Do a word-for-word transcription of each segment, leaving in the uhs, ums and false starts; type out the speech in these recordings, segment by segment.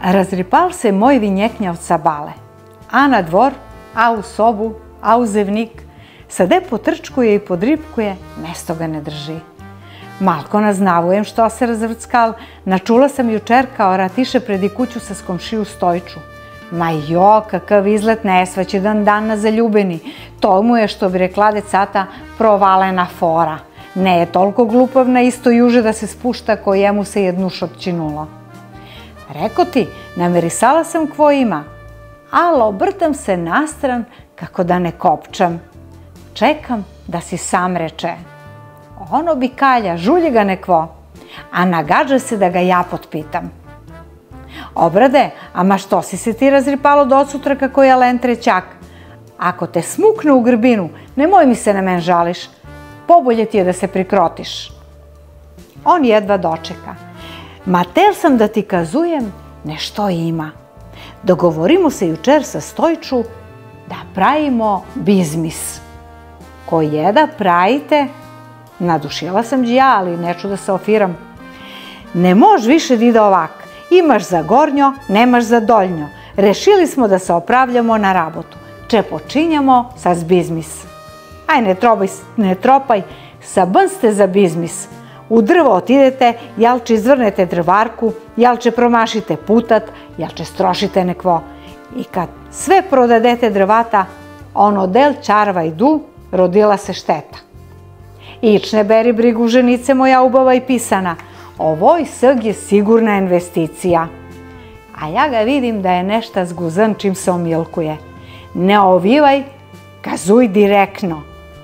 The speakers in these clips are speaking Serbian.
Razripal se moj vinjeknjav sa bale, a na dvor, a u sobu, a u zevnik, sade potrčkuje i podripkuje, mesto ga ne drži. Malko naznavujem što se razvrckal, načula sam jučer kao ratiše predi kuću sa skomšiju Stojču. Ma jo, kakav izlet nesvaćedan dan na zaljubeni, to mu je, što bi rekla decata, provalena fora. Ne je toliko glupav na isto juže da se spušta ko jemu se jednuš odčinulo. Reko ti, namerisala sam kvo ima, ali obrtam se nastran kako da ne kopčam. Čekam da si sam reče. Ono bi kalja, žulji ga nekvo, a nagađa se da ga ja potpitam. Obrade, ama što si se ti razripalo do odsutra kako je len trećak? Ako te smukne u grbinu, nemoj mi se na men žališ, pobolje ti je da se prikrotiš. On jedva dočeka. Ma tel sam da ti kazujem, nešto ima. Dogovorimo se jučer sa Stojču da pravimo bizmis. Ko je da pravite? Nadušila sam ja, ali neću da se ofiram. Ne mož više da ide ovak. Imaš za gornjo, nemaš za doljnjo. Rešili smo da se opravljamo na rabotu. Če počinjamo sa bizmis. Aj, ne tropaj, ne tropaj, sa bn ste za bizmis. U drvo otidete, jel če izvrnete drvarku, jel če promašite putat, jel če strošite nekvo. I kad sve prodadete drvata, ono del čarva idu, rodila se šteta. Ić ne beri brigu, ženice moja ubava i pisana, ovoj sg je sigurna investicija. A ja ga vidim da je nešta zguzan čim se omilkuje. Ne ovivaj, kazuj direktno.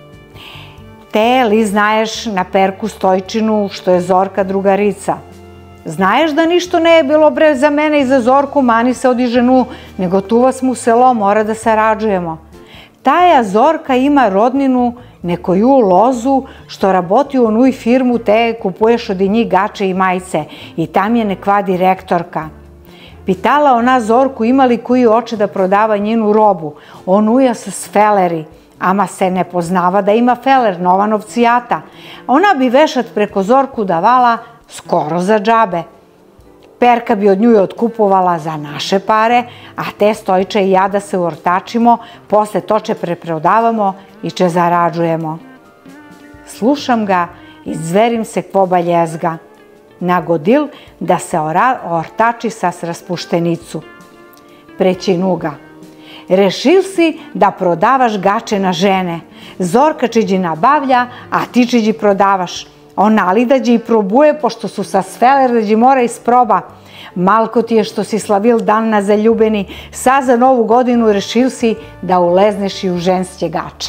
Te li znaješ na Perku Stojčinu što je Zorka drugarica? Znaješ da ništo ne je bilo bre za mene i za Zorku, mani se odi ženu, nego tu vas mu selo, mora da sarađujemo. Taja Zorka ima rodninu nekoju lozu što raboti u onuj firmu te kupuješ od njih gače i majice i tam je nekva direktorka. Pitala ona Zorku ima li koji oče da prodava njenu robu, onuja sa sfeleri, ama se ne poznava da ima feler, nova novcijata. Ona bi vešat preko Zorku davala skoro za džabe. Perka bi od nju otkupovala za naše pare, a te Stojče i ja da se ortačimo, posle to če preprodavamo i če zarađujemo. Slušam ga i zverim se kvoba ljezga. Nagodil da se ortači sa raspuštenicu. Prećinu ga. Rešil si da prodavaš gače na žene. Zorka čiđi nabavlja, a ti čiđi prodavaš. Ona li da i probuje, pošto su sa sfeler dađi mora isproba. Malko ti je što si slavil dan na zaljubeni, sad za novu godinu rešil si da ulezneš i u ženske gače.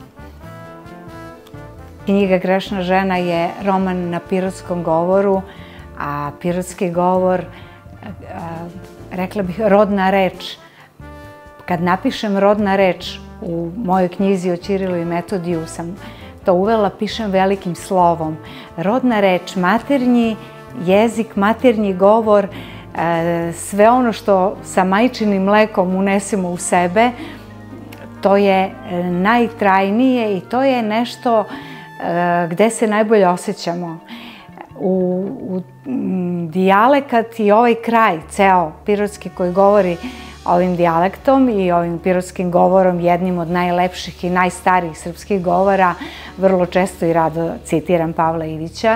Knjiga Grešna žena je roman na pirotskom govoru, a pirotski govor, rekla bih, rodna reč. Kad napišem rodna reč u mojoj knjizi o Ćirilu i Metodiju sam to uvela, pišem velikim slovom. Rodna reč, maternji jezik, maternji govor, sve ono što sa majčinim mlekom unesemo u sebe, to je najtrajnije i to je nešto gde se najbolje osjećamo. U dijalekat i ovaj kraj, ceo pirotski koji govori ovim dijalektom i ovim pirotskim govorom, jednim od najlepših i najstarijih srpskih govora, vrlo često i rado citiram Pavla Ivića.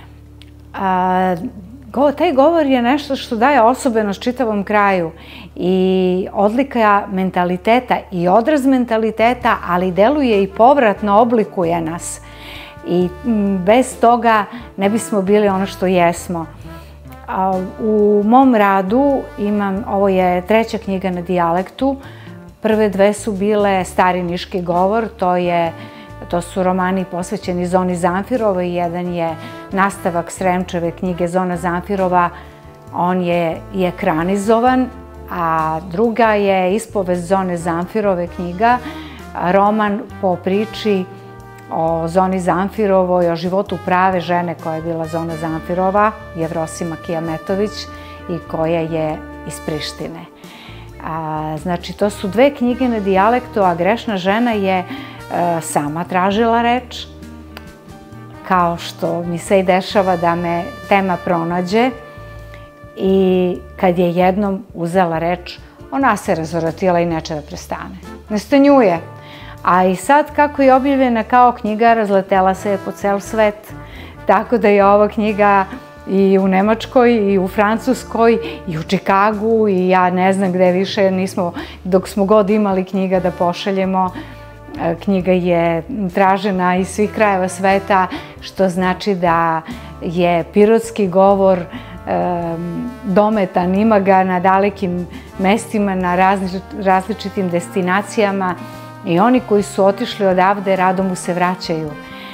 Taj govor je nešto što daje osobenost čitavom kraju i odlika mentaliteta i odraz mentaliteta, ali deluje i povratno, oblikuje nas. I bez toga ne bismo bili ono što jesmo. U mom radu imam, ovo je treća knjiga na dijalektu, prve dve su bile Stari niški govor, to je, to su romani posvećeni Zoni Zamfirovoj i jedan je nastavak Sremčeve knjige Zona Zamfirova, on je i ekranizovan, a druga je Ispovest Zone Zamfirove knjiga, roman po priči o Zoni Zamfirovoj, o životu prave žene koja je bila Zona Zamfirova, Jevrosima Kijametović, i koja je iz Prištine. Znači, to su dve knjige na dijalektu, a Grešna žena je sama tražila reč, kao što mi se i dešava da me tema pronađe. i kad je jednom uzela reč, ona se razvratila i neće da prestane. Ne stanjuje. A i sad kako je objavljena kao knjiga, razletela se je po cel svet. Tako da je ova knjiga i u Nemačkoj, i u Francuskoj, i u Čikagu, i ja ne znam gde više, nismo, dok smo god imali knjiga da pošaljemo, knjiga je tražena iz svih krajeva sveta, što znači da je pirotski govor dometan, ima ga na dalekim mestima, na različitim destinacijama i oni koji su otišli odavde rado mu se vraćaju.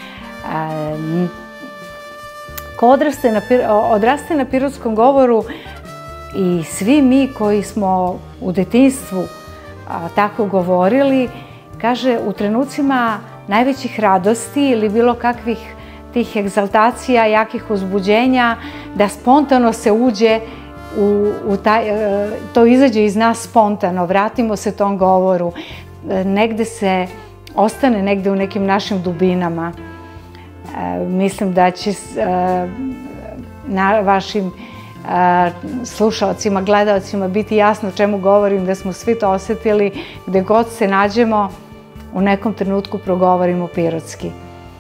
Ko odraste na pirotskom govoru i svi mi koji smo u detinjstvu tako govorili, kaže, u trenucima najvećih radosti ili bilo kakvih tih egzaltacija, jakih uzbuđenja, da spontano se uđe u taj, to izađe iz nas spontano, vratimo se tom govoru, negde se ostane negde u nekim našim dubinama. Mislim da će na vašim slušalcima, gledalcima biti jasno o čemu govorim, da smo svi to osetili, gde god se nađemo, u nekom trenutku progovorimo pirotski.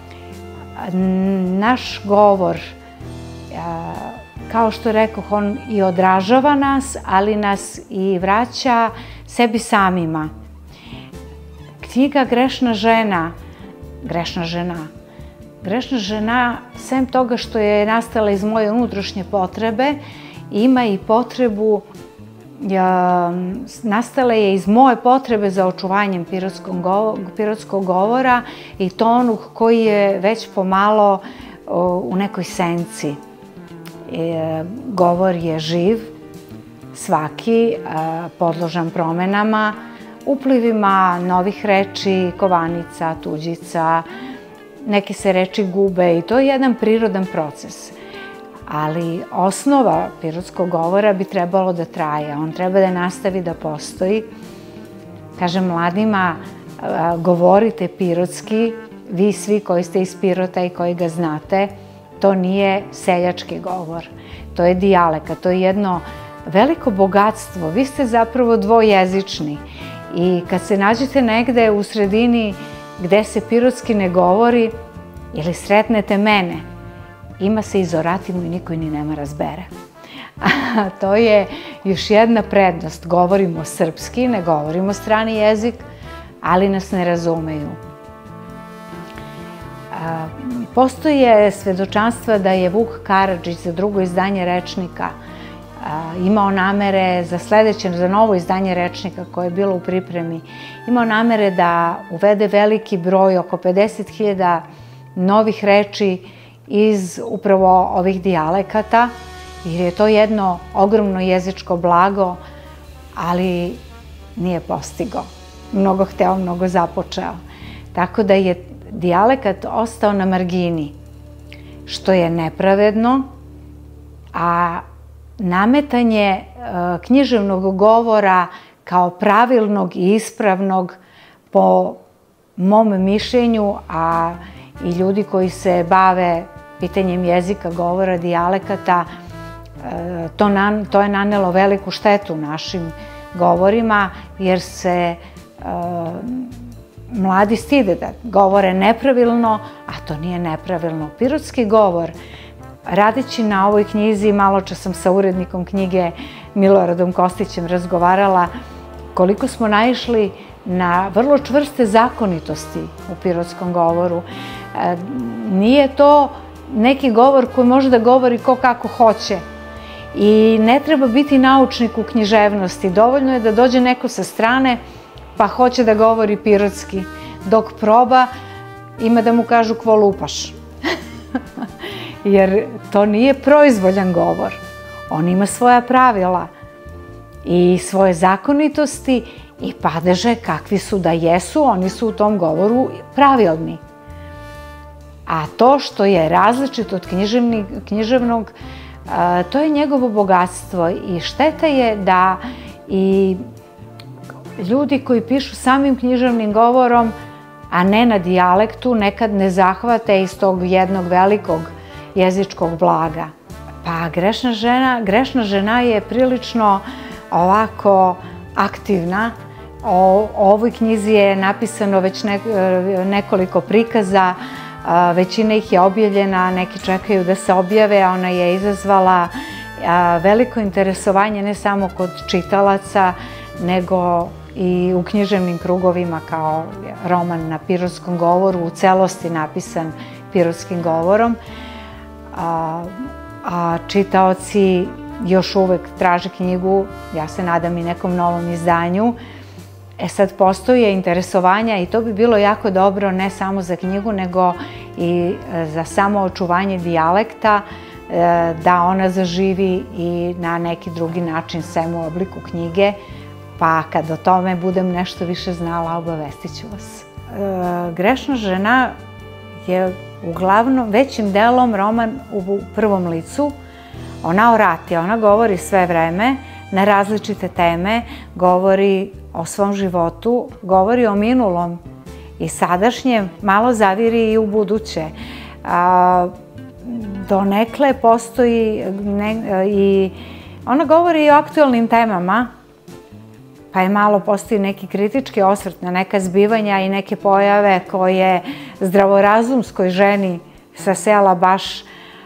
Naš govor, kao što rekoh, on i odražava nas, ali nas i vraća sebi samima. Knjiga Grešna žena, grešna žena, grešna žena, sem toga što je nastala iz moje unutrašnje potrebe, ima i potrebu, nastala je iz moje potrebe za očuvanjem pirotskog govora i to onog koji je već pomalo u nekoj senci. Govor je živ, svaki, podložan promenama, uplivima novih reči, kovanica, tuđica, neke se reči gube i to je jedan prirodan proces. Ali osnova pirotskog govora bi trebalo da traje, on treba da nastavi da postoji. Kažem mladima, govorite pirotski, vi svi koji ste iz Pirota i koji ga znate, to nije seljački govor, to je dijalekat, to je jedno veliko bogatstvo, vi ste zapravo dvojezični i kad se nađete negde u sredini gde se pirotski ne govori ili sretnete mene, ima se izoratimo i niko ni nema razbere. To je još jedna prednost. Govorimo srpski, ne govorimo strani jezik, ali nas ne razumeju. Postoje svedočanstva da je Vuk Karadžić za drugo izdanje Rečnika imao namere za sledeće, za novo izdanje Rečnika koje je bilo u pripremi, imao namere da uvede veliki broj, oko pedeset hiljada novih reči iz upravo ovih dijalekata, jer je to jedno ogromno jezičko blago, ali nije postigao. Mnogo hteo, mnogo započeo. Tako da je dijalekat ostao na margini, što je nepravedno, a nametanje književnog govora kao pravilnog i ispravnog, po mom mišljenju, a i ljudi koji se bave pitanjem jezika, govora, dijalekata, to je nanelo veliku štetu našim govorima, jer se mladi stide da govore nepravilno, a to nije nepravilno. Pirotski govor, radeći na ovoj knjizi, malo čas sam sa urednikom knjige Miloradom Kostićem razgovarala, koliko smo naišli na vrlo čvrste zakonitosti u pirotskom govoru. Nije to neki govor koji može da govori ko kako hoće i ne treba biti naučnik u književnosti. Dovoljno je da dođe neko sa strane pa hoće da govori pirotski. Dok proba, ima da mu kažu kvo lupaš. Jer to nije proizvoljan govor. On ima svoja pravila i svoje zakonitosti i padeže kakvi su da jesu, oni su u tom govoru pravilni. A to što je različito od književnog, to je njegovo bogatstvo i šteta je da i ljudi koji pišu samim književnim govorom, a ne na dijalektu, nekad ne zahvate iz tog jednog velikog jezičkog blaga. Pa grešna žena, grešna žena je prilično ovako aktivna. O ovoj knjizi je napisano već nekoliko prikaza, većina ih je objavljena, neki čekaju da se objave, a ona je izazvala veliko interesovanje ne samo kod čitalaca, nego i u književnim krugovima kao roman na pirotskom govoru, u celosti napisan pirotskim govorom. A čitaoci još uvek traže knjigu, ja se nadam i nekom novom izdanju. E sad postoje interesovanja i to bi bilo jako dobro ne samo za knjigu, nego i za samo očuvanje dijalekta, da ona zaživi i na neki drugi način, sem u obliku knjige, pa kad o tome budem nešto više znala, obavestit ću vas. Grešna žena je uglavnom većim delom roman u prvom licu. Ona orati, ona govori sve vreme na različite teme, govori o svom životu, govori o minulom i sadašnjem, malo zaviri i u buduće. Donekle postoji i ona govori i o aktuelnim temama, pa je malo postoji neki kritički osvrt na neka zbivanja i neke pojave koje zdravorazumskoj ženi sa sela baš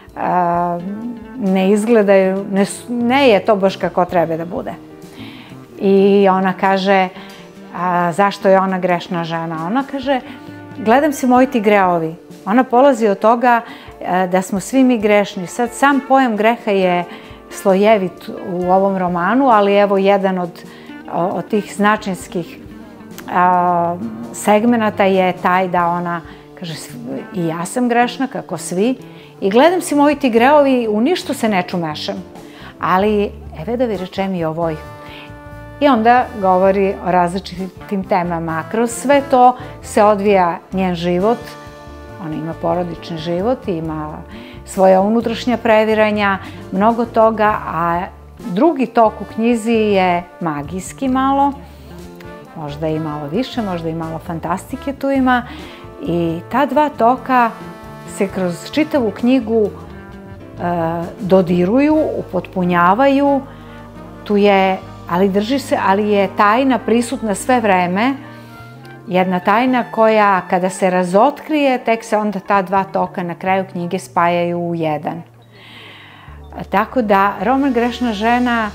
ne izgledaju, ne je to baš kako treba da bude. I ona kaže, zašto je ona grešna žena? Ona kaže, gledam se moji ti greovi. Ona polazi od toga da smo svi mi grešni. Sad sam pojam greha je slojevit u ovom romanu, ali evo jedan od od tih značinskih segmenata je taj da ona kaže i ja sam grešna kako svi i gledam si moji ti greovi, u ništa se ne čumešam, ali evo da vi rečem i ovoj. I onda govori o različitim temama. Kroz sve to se odvija njen život, ona ima porodični život, ima svoja unutrašnja previranja, mnogo toga, a drugi tok u knjizi je magijski malo, možda i malo više, možda i malo fantastike tu ima. I ta dva toka se kroz čitavu knjigu dodiruju, upotpunjavaju. Tu je, ali drži se, ali je tajna prisutna sve vreme. Jedna tajna koja kada se razotkrije, tek se onda ta dva toka na kraju knjige spajaju u jedan. Tako da roman Grešna žena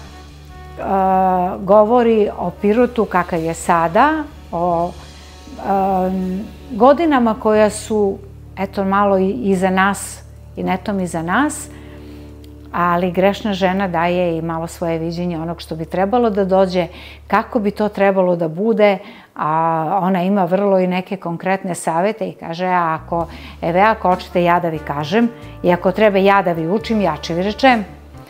govori o Pirotu kakav je sada, o godinama koja su eto malo iza nas i netom iza nas, ali Grešna žena daje i malo svoje viđenje onog što bi trebalo da dođe, kako bi to trebalo da bude, a ona ima vrlo i neke konkretne savete i kaže, ako, eve, ako hoćete ja da vi kažem i ako treba ja da vi učim, ja će vi rečem.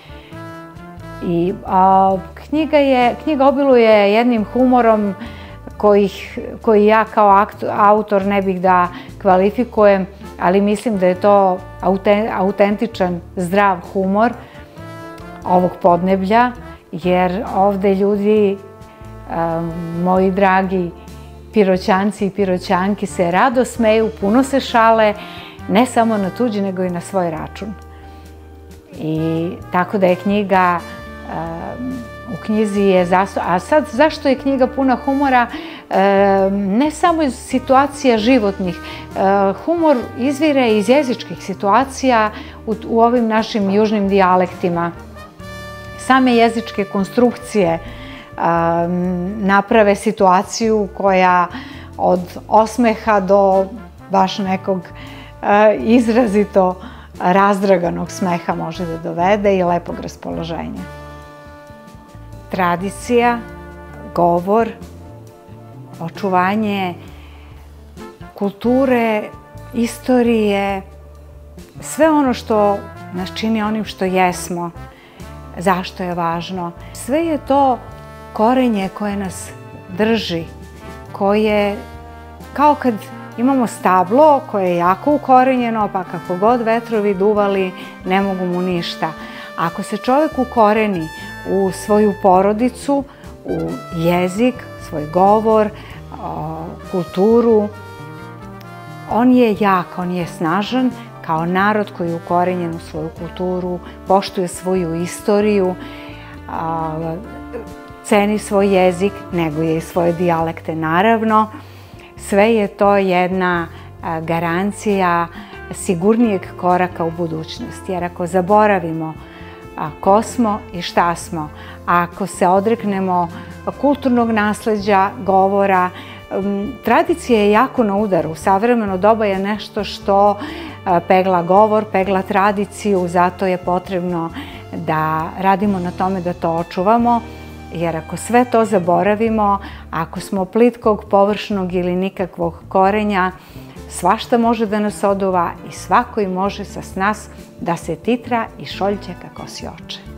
I knjiga je, knjiga obiluje jednim humorom koji ja kao autor ne bih da kvalifikujem, ali mislim da je to autentičan, zdrav humor ovog podneblja, jer ovde ljudi, moji dragi Piroćanci i Piroćanki, se rado smeju, puno se šale, ne samo na tuđi, nego i na svoj račun. I tako da je knjiga, u knjizi je, a sad zašto je knjiga puna humora? Ne samo iz situacija životnih. Humor izvire iz jezičkih situacija u ovim našim južnim dijalektima. Same jezičke konstrukcije naprave situaciju koja od osmeha do baš nekog izrazito razdraganog smeha može da dovede i lepog raspoloženja. Tradicija, govor, očuvanje kulture, istorije, sve ono što nas čini onim što jesmo, zašto je važno. Sve je to korenje koje nas drži, koje, kao kad imamo stablo koje je jako ukorenjeno, pa kako god vetrovi duvali, ne mogu mu ništa. Ako se čovek ukoreni u svoju porodicu, u jezik, svoj govor, kulturu, On je jak, on je snažan, kao narod koji je ukorenjen u svoju kulturu, poštuje svoju istoriju, ceni svoj jezik, neguje i svoje dijalekte naravno. Sve je to jedna garancija sigurnijeg koraka u budućnosti. Jer ako zaboravimo ko smo i šta smo, a ako se odreknemo kulturnog nasleđa, govora, tradicija je jako na udaru. Savremeno doba je nešto što pegla govor, pegla tradiciju, zato je potrebno da radimo na tome da to očuvamo, jer ako sve to zaboravimo, ako smo plitkog, površnog ili nikakvog korenja, svašta može da nas oduva i svako i može sa nas da se titra i šoljće kako si oče.